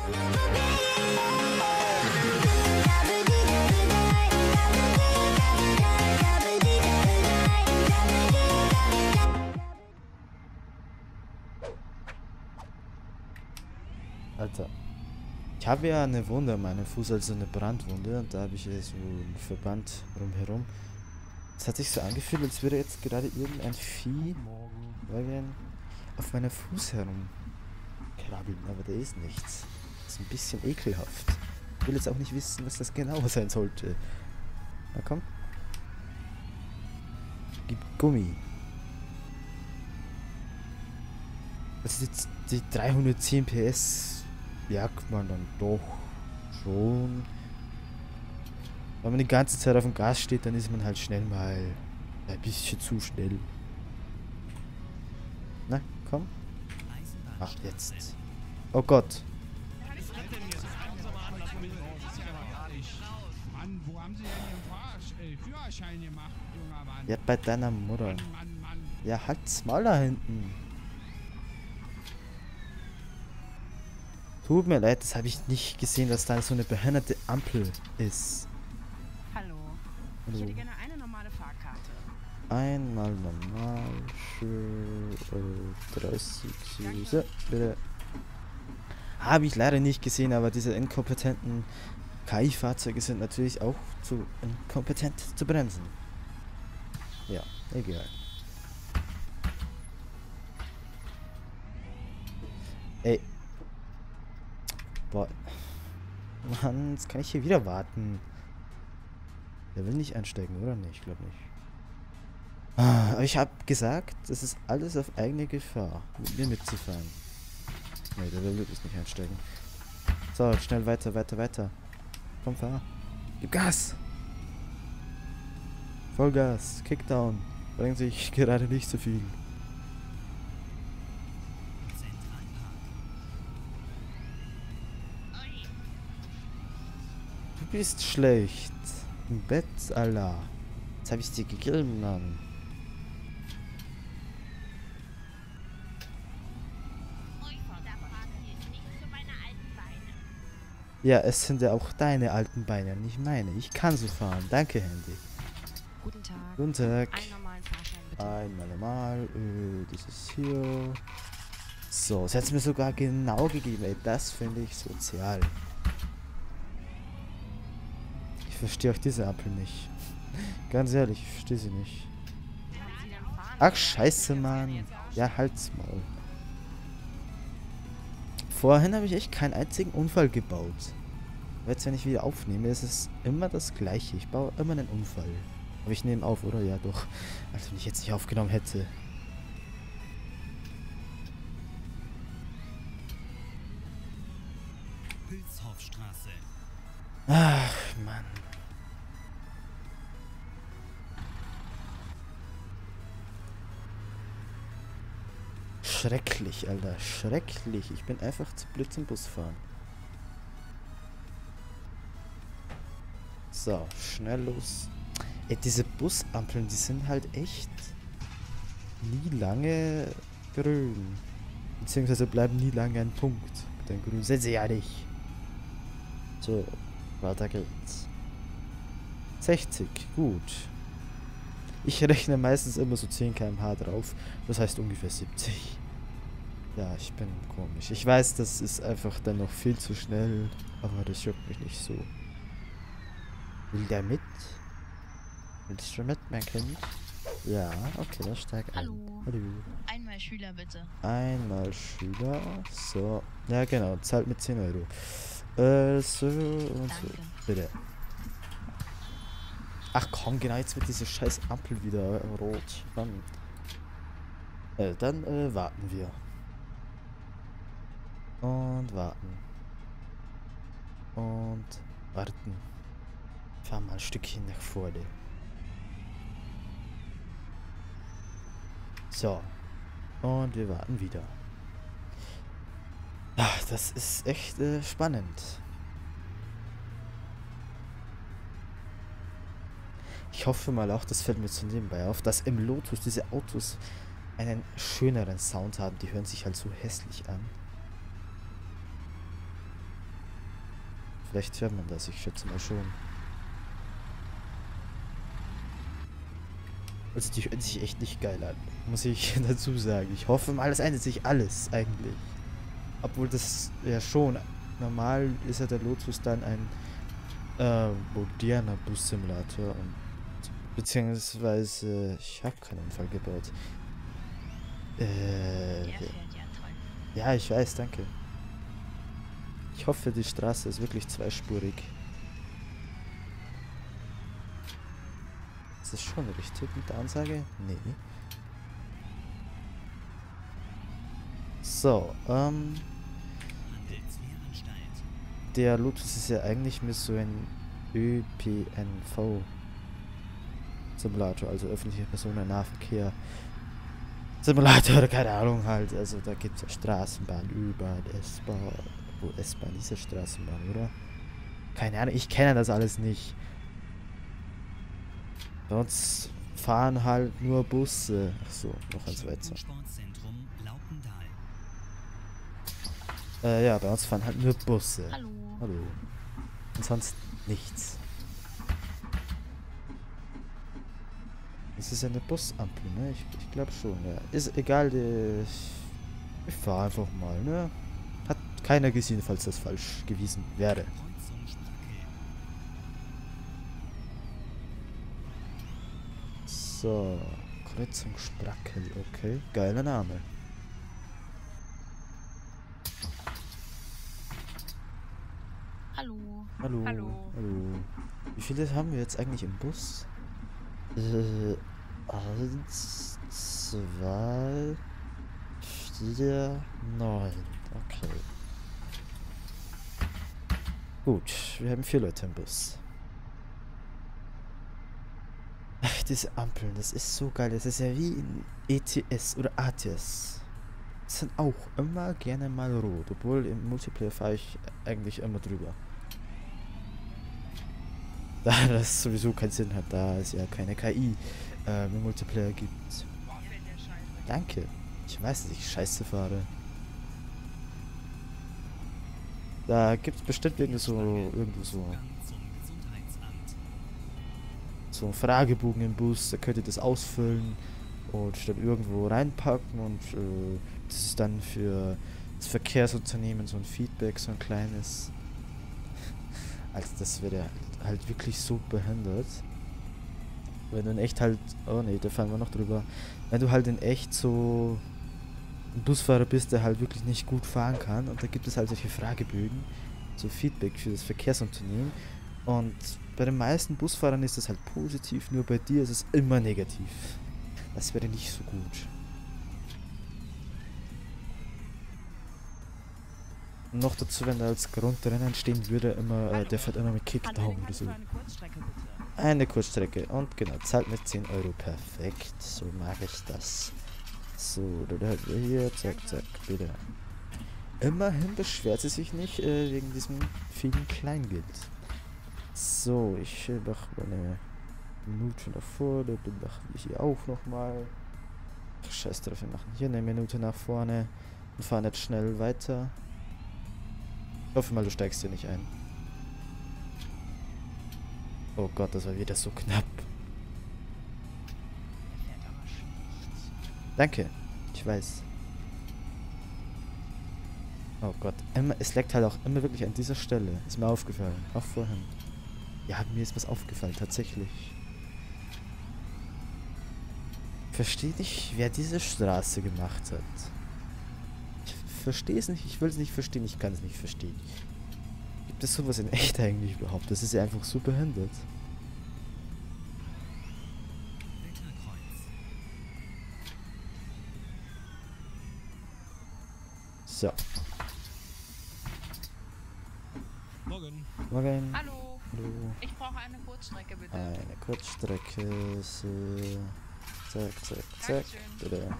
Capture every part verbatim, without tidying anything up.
Alter. Ich habe ja eine Wunde an meinem Fuß, also eine Brandwunde. Und da habe ich ja so einen Verband rumherum. Es hat sich so angefühlt, als würde jetzt gerade irgendein Vieh auf meinem Fuß herum krabbeln. Aber da ist nichts. Das ist ein bisschen ekelhaft. Ich will jetzt auch nicht wissen, was das genau sein sollte. Na komm. Gib Gummi. Also die, die dreihundertzehn P S merkt man dann doch schon. Wenn man die ganze Zeit auf dem Gas steht, dann ist man halt schnell mal ein bisschen zu schnell. Na, komm. Ach, jetzt. Oh Gott. Mann, wo haben Sie denn Ihren Fahr- äh, Führerschein gemacht, junger Mann? Ja, bei deiner Mutter. Mann, Mann, Mann. Ja, halt's Maul da hinten. Tut mir leid, das habe ich nicht gesehen, dass da so eine behinderte Ampel ist. Hallo. Ich hätte gerne eine normale Fahrkarte. Einmal normal für äh, dreißig Süße. Bitte. Habe ich leider nicht gesehen, aber diese inkompetenten K I-Fahrzeuge sind natürlich auch zu inkompetent zu bremsen. Ja, egal. Ey. Boah. Mann, jetzt kann ich hier wieder warten. Der will nicht einsteigen, oder? Nee, ich glaube nicht. Ah, aber ich habe gesagt, das ist alles auf eigene Gefahr, mit mir mitzufahren. Nee, der will wirklich nicht einsteigen. So, schnell weiter, weiter, weiter. Komm, fahr. Gib Gas! Vollgas, Kickdown. Bringt sich gerade nicht so viel. Du bist schlecht. Im Bett, Alter. Jetzt habe ich dir gegeben, Mann. Ja, es sind ja auch deine alten Beine, nicht meine. Ich kann so fahren. Danke, Handy. Guten Tag. Guten Tag. Einen normalen Fahrschein bitte. Einmal normal. Äh, das ist hier. So, es hat es mir sogar genau gegeben, ey. Das finde ich sozial. Ich verstehe auch diese Ampel nicht. Ganz ehrlich, ich verstehe sie nicht. Ach, scheiße, Mann. Ja, halt's Maul. Vorhin habe ich echt keinen einzigen Unfall gebaut. Jetzt, wenn ich wieder aufnehme, ist es immer das Gleiche. Ich baue immer einen Unfall. Aber ich nehme auf, oder? Ja, doch. Also, wenn ich jetzt nicht aufgenommen hätte. Hülshofstraße. Ach, Mann. Schrecklich, Alter. Schrecklich. Ich bin einfach zu blöd zum Busfahren. So, schnell los. Ey, diese Busampeln, die sind halt echt nie lange grün. Beziehungsweise bleiben nie lange ein Punkt. Denn grün sind sie ja nicht. So, weiter geht's. sechzig, gut. Ich rechne meistens immer so zehn Kilometer pro Stunde drauf. Das heißt ungefähr siebzig. Ja, ich bin komisch. Ich weiß, das ist einfach dann noch viel zu schnell. Aber das juckt mich nicht so. Will der mit? Willst du mit, mein Kind? Ja, okay, dann steig ein. Hallo. Hallo. Einmal Schüler bitte. Einmal Schüler. So. Ja, genau. Zahlt mit zehn Euro. Äh, so und so. Danke. Bitte. Ach komm, genau, jetzt wird diese scheiß Ampel wieder rot. Mann. Äh, dann äh, warten wir. Und warten. Und warten. Fahr mal ein Stückchen nach vorne. So. Und wir warten wieder. Ach, das ist echt äh, spannend. Ich hoffe mal auch, das fällt mir so nebenbei auf, dass im Lotus diese Autos einen schöneren Sound haben. Die hören sich halt so hässlich an. Vielleicht hört man das, ich schätze mal schon. Also die hört sich echt nicht geil an, muss ich dazu sagen. Ich hoffe mal, es ändert sich alles eigentlich. Obwohl das ja schon, normal ist ja der Lotus dann ein äh, moderner Bus-Simulator und beziehungsweise, ich habe keinen Unfall gebaut. Äh, Der fährt ja toll. ja, ich weiß, danke. Ich hoffe, die Straße ist wirklich zweispurig. Ist das schon richtig mit der Ansage? Nee. So, ähm... der Lotus ist ja eigentlich mit so ein Ö P N V-Simulator, also öffentlicher Personennahverkehr. Simulator oder keine Ahnung halt. Also da gibt es ja Straßenbahn, U-Bahn, S-Bahn. Wo S-Bahn ist ja Straßenbahn, oder? Keine Ahnung, ich kenne das alles nicht. Sonst fahren halt nur Busse. Ach so, noch eins weiter. Äh, ja, bei uns fahren halt nur Busse. Hallo. Hallo. Und sonst nichts. Es ist eine Busampel, ne? Ich, ich glaube schon, ja. Ist egal, die, ich, ich fahre einfach mal, ne? Hat keiner gesehen, falls das falsch gewesen wäre. So, Kreuzung Sprackel, okay. Geiler Name. Hallo. Hallo. Hallo. Hallo. Wie viele haben wir jetzt eigentlich im Bus? Äh, eins, zwei, vier, neun. Okay. Gut, wir haben vier Leute im Bus. Ach, diese Ampeln, das ist so geil. Das ist ja wie in E T S oder A T S. Das sind auch immer gerne mal rot. Obwohl im Multiplayer fahre ich eigentlich immer drüber. Da das sowieso keinen Sinn hat, da es ja keine K I äh, im Multiplayer gibt. Danke. Ich weiß, dass ich scheiße fahre. Da gibt es bestimmt irgendwo so, irgendwo so, so einen Fragebogen im Bus, da könnt ihr das ausfüllen und dann irgendwo reinpacken und äh, das ist dann für das Verkehrsunternehmen so ein Feedback, so ein kleines. Also das wäre halt wirklich so behindert. Wenn du in echt halt, oh ne, da fahren wir noch drüber. Wenn du halt in echt so ein Busfahrer bist, der halt wirklich nicht gut fahren kann und da gibt es halt solche Fragebögen, so Feedback für das Verkehrsunternehmen und bei den meisten Busfahrern ist das halt positiv, nur bei dir ist es immer negativ. Das wäre nicht so gut. Und noch dazu, wenn da als Grundrennen stehen würde, immer, äh, der fährt immer mit Kickdown oder so. Eine Kurzstrecke bitte. Eine Kurzstrecke und genau, zahlt mit zehn Euro, perfekt, so mag ich das. So, dann haben wir hier, zack, zack, bitte. Immerhin beschwert sie sich nicht äh, wegen diesem vielen Kleingeld. So, ich äh, mache meine Minute nach vorne, dann machen wir hier auch nochmal. Scheiß drauf, wir machen hier eine Minute nach vorne und fahren jetzt schnell weiter. Ich hoffe mal, du steigst hier nicht ein. Oh Gott, das war wieder so knapp. Danke, ich weiß. Oh Gott, immer, es leckt halt auch immer wirklich an dieser Stelle. Ist mir aufgefallen, auch vorhin. Ja, mir ist was aufgefallen, tatsächlich. Ich verstehe nicht, wer diese Straße gemacht hat. Ich verstehe es nicht, ich will es nicht verstehen, ich kann es nicht verstehen. Gibt es sowas in echt eigentlich überhaupt? Das ist ja einfach so behindert. So. Morgen. Morgen. Hallo. Hallo. Ich brauche eine Kurzstrecke bitte. Eine Kurzstrecke. So. Zack, zack, zack. Dankeschön. Bitte.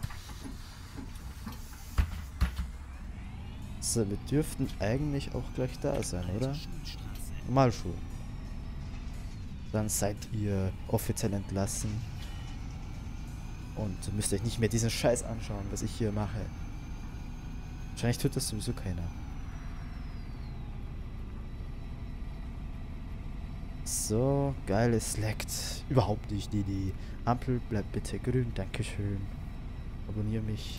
So, wir dürften eigentlich auch gleich da sein, oder? Mal schon. Dann seid ihr offiziell entlassen. Und müsst euch nicht mehr diesen Scheiß anschauen, was ich hier mache. Wahrscheinlich tut das sowieso keiner. So, geil, es leckt. Überhaupt nicht, die, die Ampel bleibt bitte grün, dankeschön. Abonniere mich.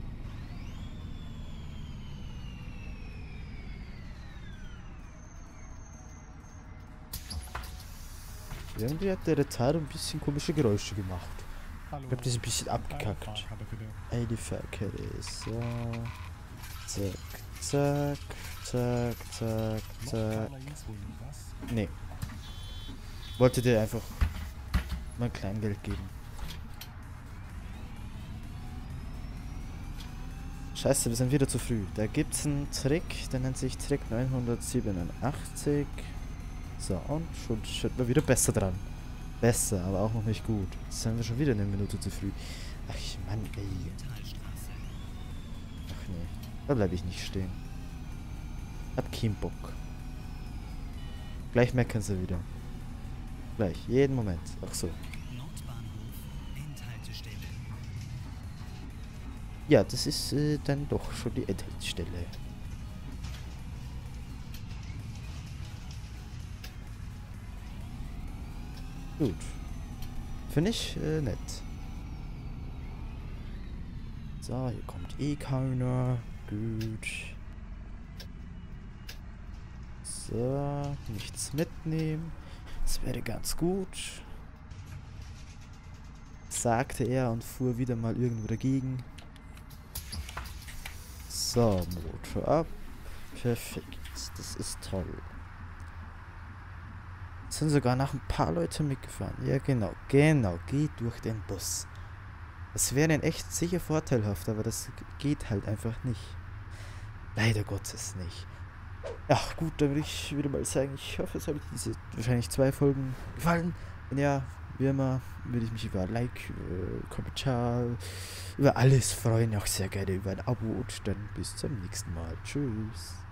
Irgendwie hat der Retard ein bisschen komische Geräusche gemacht. Hallo. Ich glaube, die ist ein bisschen abgekackt. Fahrkarte bitte. Ey, die Fahrkette ist so. Zack, zack, zack, zack, Noch zack. keiner Info, was? Nee. Wollte dir einfach mal Kleingeld geben. Scheiße, wir sind wieder zu früh. Da gibt's einen Trick, der nennt sich Trick neunhundertsiebenundachtzig. So, und schon sind wir wieder besser dran. Besser, aber auch noch nicht gut. Jetzt sind wir schon wieder eine Minute zu früh. Ach, Mann, ey. Ach nee, da bleibe ich nicht stehen. Hab keinen Bock. Gleich meckern sie wieder. Gleich, jeden Moment. Ach so. Ja, das ist äh, dann doch schon die Endhaltestelle. Gut. Finde ich äh, nett. So, hier kommt eh keiner. Gut. So, nichts mitnehmen. Das wäre ganz gut. Sagte er und fuhr wieder mal irgendwo dagegen. So, Motor ab. Perfekt. Das ist toll. Sind sogar noch ein paar Leute mitgefahren. Ja, genau. Genau. Geht durch den Bus. Das wäre ein echt sicher vorteilhaft, aber das geht halt einfach nicht. Leider Gottes nicht. Ja, gut, dann würde ich wieder mal sagen, ich hoffe, es habe diese wahrscheinlich zwei Folgen gefallen. Wenn ja, wie immer, würde ich mich über ein Like, über Kommentar, über alles freuen. Auch sehr gerne über ein Abo und dann bis zum nächsten Mal. Tschüss.